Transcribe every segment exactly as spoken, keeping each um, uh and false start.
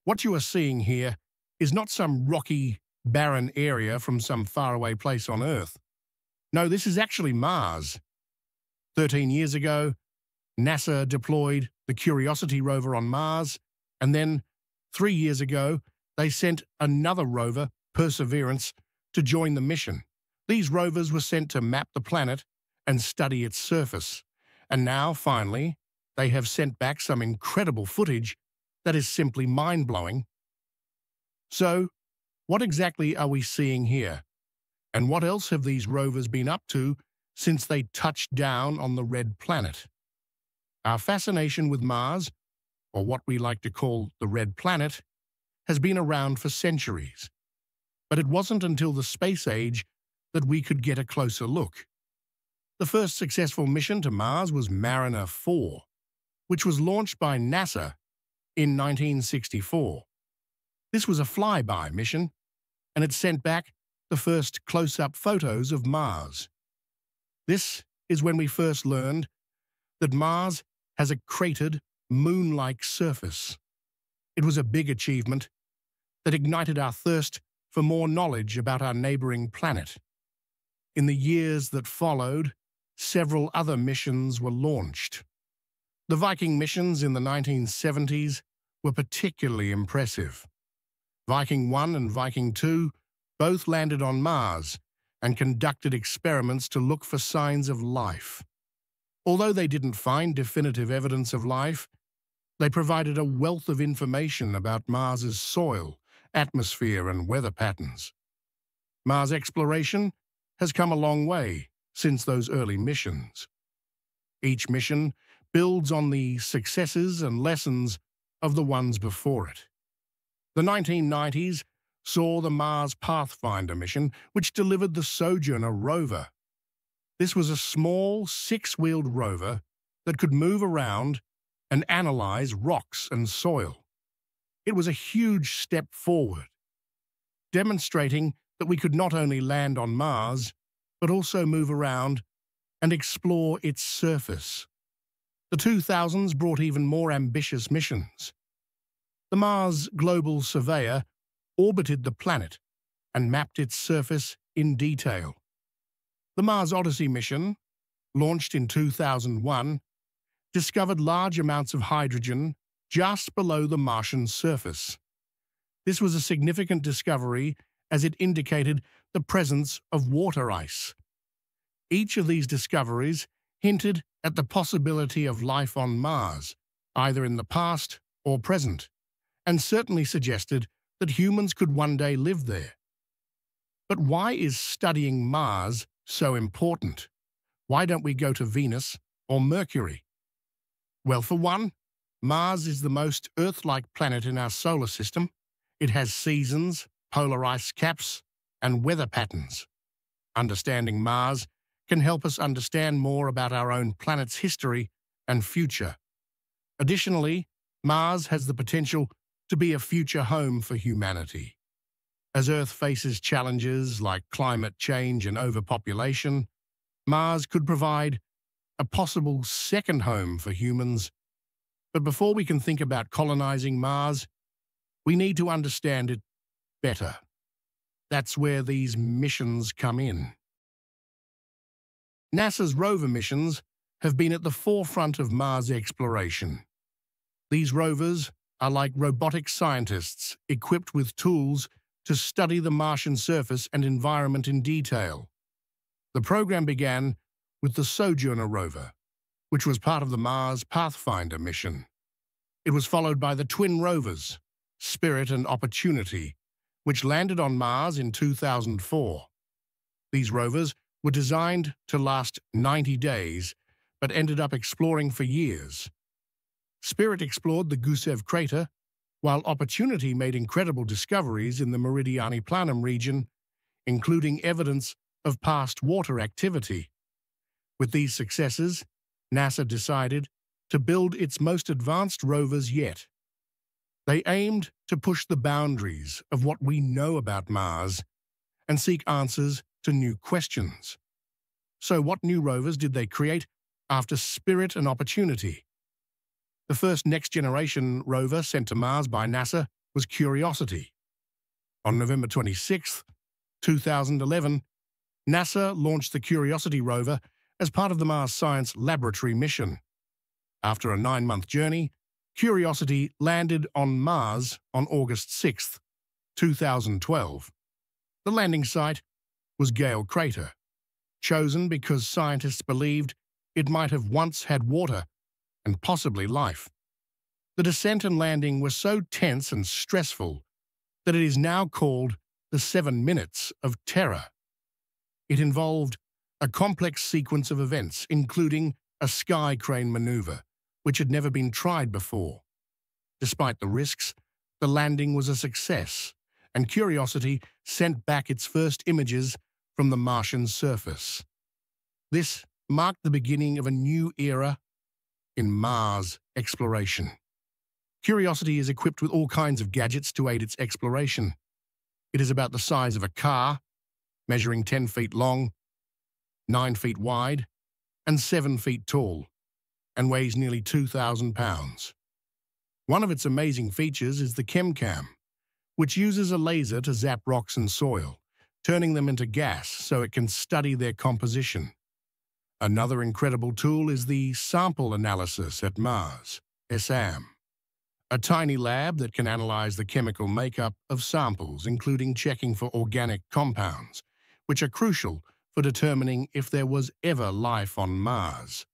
What you are seeing here is not some rocky, barren area from some faraway place on Earth. No, this is actually Mars. Thirteen years ago, NASA deployed the Curiosity rover on Mars, and then, three years ago, they sent another rover, Perseverance, to join the mission. These rovers were sent to map the planet and study its surface. And now, finally, they have sent back some incredible footage that is simply mind-blowing. So, what exactly are we seeing here? And what else have these rovers been up to since they touched down on the red planet? Our fascination with Mars, or what we like to call the red planet, has been around for centuries. But it wasn't until the space age that we could get a closer look. The first successful mission to Mars was Mariner four, which was launched by NASA in nineteen sixty-four. This was a flyby mission, and it sent back the first close-up photos of Mars. This is when we first learned that Mars has a cratered, moon-like surface. It was a big achievement that ignited our thirst for more knowledge about our neighboring planet. In the years that followed, several other missions were launched. The Viking missions in the nineteen seventies were particularly impressive. Viking one and Viking two both landed on Mars and conducted experiments to look for signs of life. Although they didn't find definitive evidence of life, they provided a wealth of information about Mars's soil, atmosphere, and weather patterns. Mars exploration has come a long way since those early missions. Each mission builds on the successes and lessons of the ones before it. The nineteen nineties saw the Mars Pathfinder mission, which delivered the Sojourner rover. This was a small, six-wheeled rover that could move around and analyze rocks and soil. It was a huge step forward, demonstrating that we could not only land on Mars, but also move around and explore its surface. The two thousands brought even more ambitious missions. The Mars Global Surveyor orbited the planet and mapped its surface in detail. The Mars Odyssey mission, launched in two thousand one, discovered large amounts of hydrogen just below the Martian surface. This was a significant discovery as it indicated the presence of water ice. Each of these discoveries hinted at the possibility of life on Mars, either in the past or present, and certainly suggested that humans could one day live there. But why is studying Mars so important? Why don't we go to Venus or Mercury? Well, for one, Mars is the most Earth-like planet in our solar system. It has seasons, polar ice caps, and weather patterns. Understanding Mars can help us understand more about our own planet's history and future. Additionally, Mars has the potential to be a future home for humanity. As Earth faces challenges like climate change and overpopulation, Mars could provide a possible second home for humans. But before we can think about colonizing Mars, we need to understand it better. That's where these missions come in. NASA's rover missions have been at the forefront of Mars exploration. These rovers are like robotic scientists equipped with tools to study the Martian surface and environment in detail. The program began with the Sojourner rover, which was part of the Mars Pathfinder mission. It was followed by the twin rovers, Spirit and Opportunity, which landed on Mars in two thousand four. These rovers were designed to last ninety days, but ended up exploring for years. Spirit explored the Gusev crater, while Opportunity made incredible discoveries in the Meridiani Planum region, including evidence of past water activity. With these successes, NASA decided to build its most advanced rovers yet. They aimed to push the boundaries of what we know about Mars and seek answers to new questions. So what new rovers did they create after Spirit and Opportunity? The first next-generation rover sent to Mars by NASA was Curiosity. On November twenty-sixth, two thousand eleven, NASA launched the Curiosity rover as part of the Mars Science Laboratory mission. After a nine-month journey, Curiosity landed on Mars on August sixth, two thousand twelve. The landing site was Gale Crater, chosen because scientists believed it might have once had water and possibly life. The descent and landing were so tense and stressful that it is now called the Seven Minutes of Terror. It involved a complex sequence of events, including a sky crane maneuver, which had never been tried before. Despite the risks, the landing was a success, and Curiosity sent back its first images from the Martian surface. This marked the beginning of a new era in Mars exploration. Curiosity is equipped with all kinds of gadgets to aid its exploration. It is about the size of a car, measuring ten feet long, nine feet wide, and seven feet tall, and weighs nearly two thousand pounds. One of its amazing features is the ChemCam, which uses a laser to zap rocks and soil, turning them into gas so it can study their composition. Another incredible tool is the Sample Analysis at Mars, S A M, a tiny lab that can analyze the chemical makeup of samples, including checking for organic compounds, which are crucial for determining if there was ever life on Mars.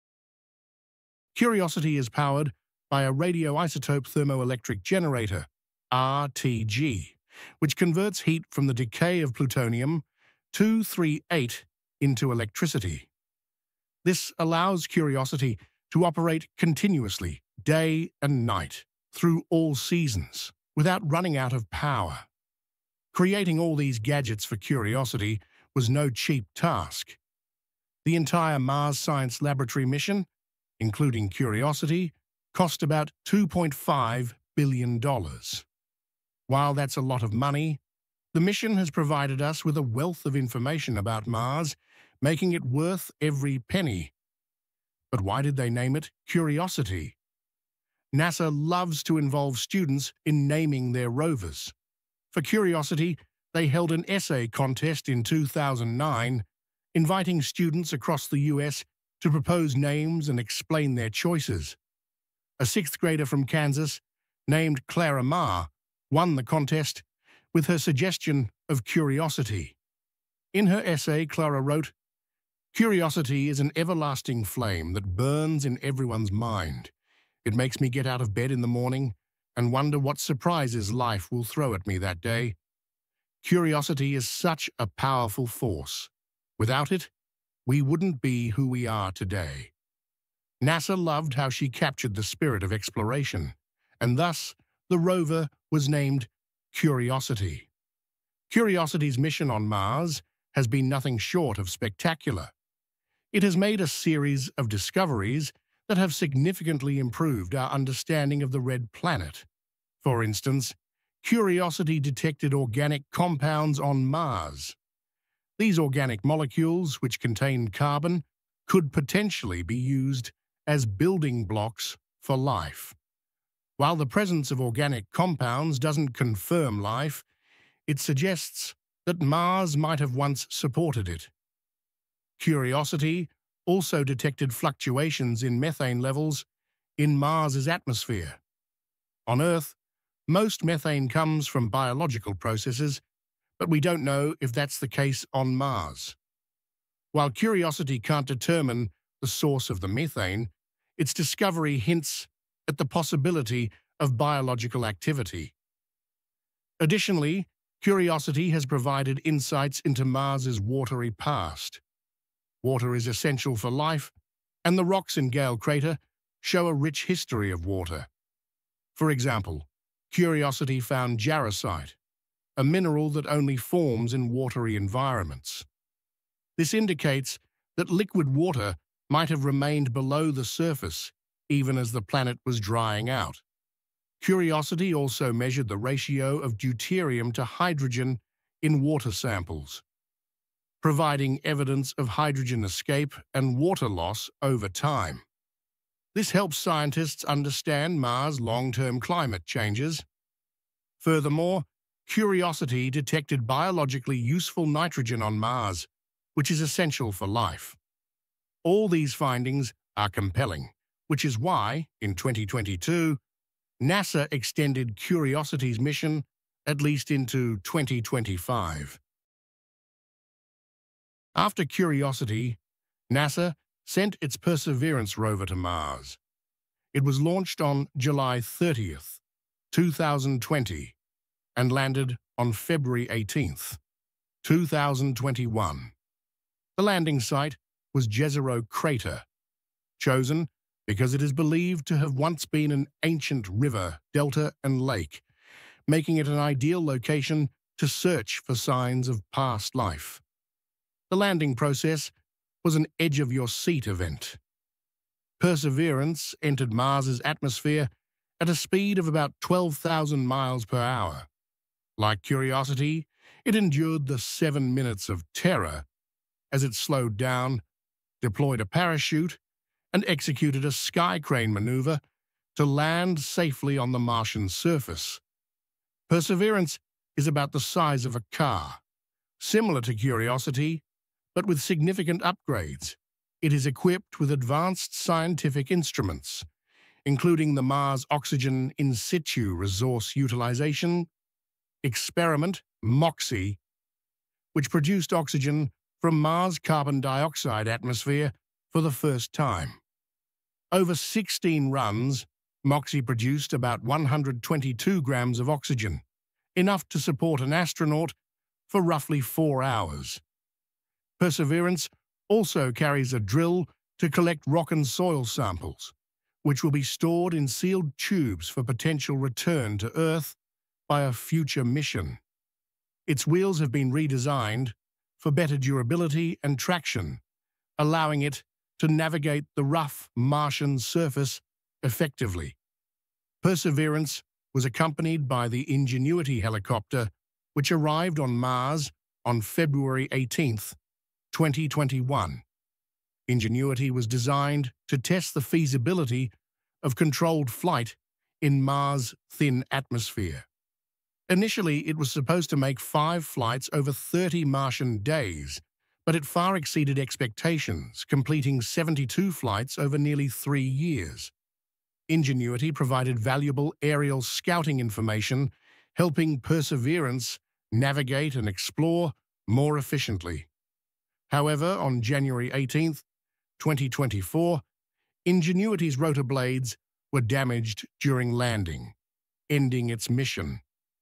Curiosity is powered by a radioisotope thermoelectric generator, R T G, which converts heat from the decay of plutonium two thirty-eight into electricity. This allows Curiosity to operate continuously, day and night, through all seasons, without running out of power. Creating all these gadgets for Curiosity was no cheap task. The entire Mars Science Laboratory mission, including Curiosity, cost about two point five billion dollars. While that's a lot of money, the mission has provided us with a wealth of information about Mars, making it worth every penny. But why did they name it Curiosity? NASA loves to involve students in naming their rovers. For Curiosity, they held an essay contest in two thousand nine, inviting students across the U S to propose names and explain their choices. A sixth grader from Kansas, named Clara Ma, won the contest with her suggestion of Curiosity. In her essay, Clara wrote, "Curiosity is an everlasting flame that burns in everyone's mind. It makes me get out of bed in the morning and wonder what surprises life will throw at me that day. Curiosity is such a powerful force. Without it, we wouldn't be who we are today." NASA loved how she captured the spirit of exploration, and thus the rover was named Curiosity. Curiosity's mission on Mars has been nothing short of spectacular. It has made a series of discoveries that have significantly improved our understanding of the red planet. For instance, Curiosity detected organic compounds on Mars. These organic molecules, which contain carbon, could potentially be used as building blocks for life. While the presence of organic compounds doesn't confirm life, it suggests that Mars might have once supported it. Curiosity also detected fluctuations in methane levels in Mars's atmosphere. On Earth, most methane comes from biological processes, but we don't know if that's the case on Mars. While Curiosity can't determine the source of the methane, its discovery hints at the possibility of biological activity. Additionally, Curiosity has provided insights into Mars's watery past. Water is essential for life, and the rocks in Gale Crater show a rich history of water. For example, Curiosity found jarosite, a mineral that only forms in watery environments. This indicates that liquid water might have remained below the surface even as the planet was drying out. Curiosity also measured the ratio of deuterium to hydrogen in water samples, providing evidence of hydrogen escape and water loss over time. This helps scientists understand Mars' long-term climate changes. Furthermore, Curiosity detected biologically useful nitrogen on Mars, which is essential for life. All these findings are compelling, which is why, in twenty twenty-two, NASA extended Curiosity's mission at least into twenty twenty-five. After Curiosity, NASA sent its Perseverance rover to Mars. It was launched on July thirtieth, two thousand twenty, and landed on February eighteenth, two thousand twenty-one. The landing site was Jezero Crater, chosen because it is believed to have once been an ancient river, delta, and lake, making it an ideal location to search for signs of past life. The landing process was an edge-of-your-seat event. Perseverance entered Mars's atmosphere at a speed of about twelve thousand miles per hour. Like Curiosity, it endured the seven minutes of terror as it slowed down, deployed a parachute, and executed a sky crane maneuver to land safely on the Martian surface. Perseverance is about the size of a car, similar to Curiosity, but with significant upgrades. It is equipped with advanced scientific instruments, including the Mars Oxygen In Situ Resource Utilization Experiment, MOXIE, which produced oxygen from Mars' carbon dioxide atmosphere for the first time. Over sixteen runs, MOXIE produced about one hundred twenty-two grams of oxygen, enough to support an astronaut for roughly four hours. Perseverance also carries a drill to collect rock and soil samples, which will be stored in sealed tubes for potential return to Earth by a future mission. Its wheels have been redesigned for better durability and traction, allowing it to navigate the rough Martian surface effectively. Perseverance was accompanied by the Ingenuity helicopter, which arrived on Mars on February eighteenth, twenty twenty-one. Ingenuity was designed to test the feasibility of controlled flight in Mars' thin atmosphere. Initially, it was supposed to make five flights over thirty Martian days, but it far exceeded expectations, completing seventy-two flights over nearly three years. Ingenuity provided valuable aerial scouting information, helping Perseverance navigate and explore more efficiently. However, on January eighteenth, twenty twenty-four, Ingenuity's rotor blades were damaged during landing, ending its mission.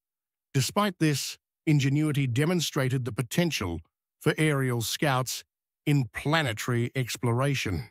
Despite this, Ingenuity demonstrated the potential for aerial scouts in planetary exploration.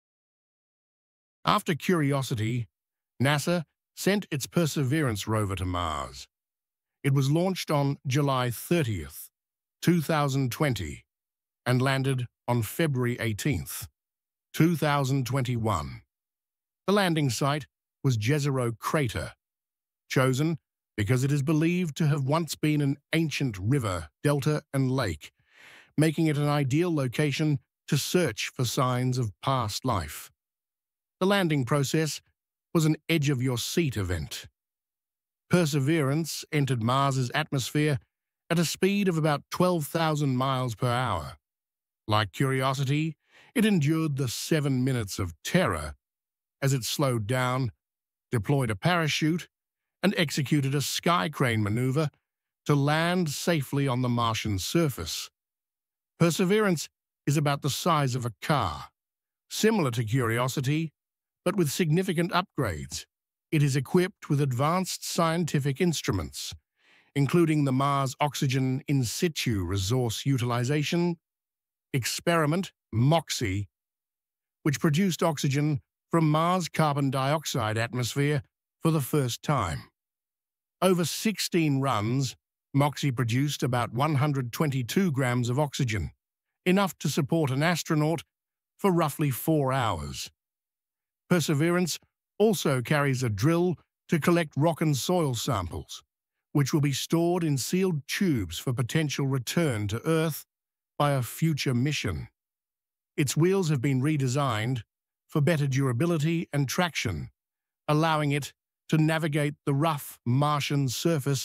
After Curiosity, NASA sent its Perseverance rover to Mars. It was launched on July thirtieth, two thousand twenty, and landed on February eighteenth, two thousand twenty-one. The landing site was Jezero Crater, chosen because it is believed to have once been an ancient river, delta, and lake, making it an ideal location to search for signs of past life. The landing process was an edge-of-your-seat event. Perseverance entered Mars's atmosphere at a speed of about twelve thousand miles per hour. Like Curiosity, it endured the seven minutes of terror as it slowed down, deployed a parachute, and executed a sky crane maneuver to land safely on the Martian surface. Perseverance is about the size of a car, similar to Curiosity, but with significant upgrades. It is equipped with advanced scientific instruments, including the Mars Oxygen In Situ Resource Utilization Experiment, MOXIE, which produced oxygen from Mars' carbon dioxide atmosphere for the first time. Over sixteen runs, MOXIE produced about one hundred twenty-two grams of oxygen, enough to support an astronaut for roughly four hours. Perseverance also carries a drill to collect rock and soil samples, which will be stored in sealed tubes for potential return to Earth by a future mission. Its wheels have been redesigned for better durability and traction, allowing it to navigate the rough Martian surface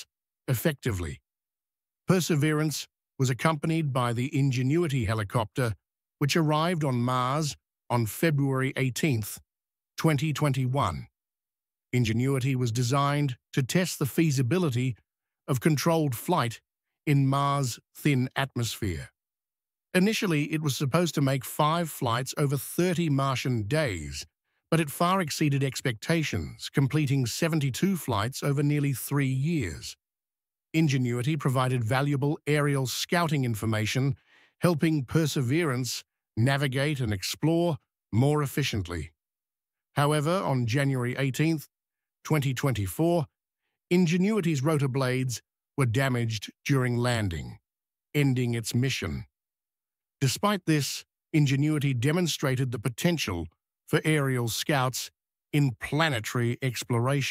effectively. Perseverance was accompanied by the Ingenuity helicopter, which arrived on Mars on February eighteenth, twenty twenty-one. Ingenuity was designed to test the feasibility of controlled flight in Mars' thin atmosphere. Initially, it was supposed to make five flights over thirty Martian days, but it far exceeded expectations, completing seventy-two flights over nearly three years. Ingenuity provided valuable aerial scouting information, helping Perseverance navigate and explore more efficiently. However, on January eighteenth, twenty twenty-four, Ingenuity's rotor blades were damaged during landing, ending its mission. Despite this, Ingenuity demonstrated the potential for aerial scouts in planetary exploration.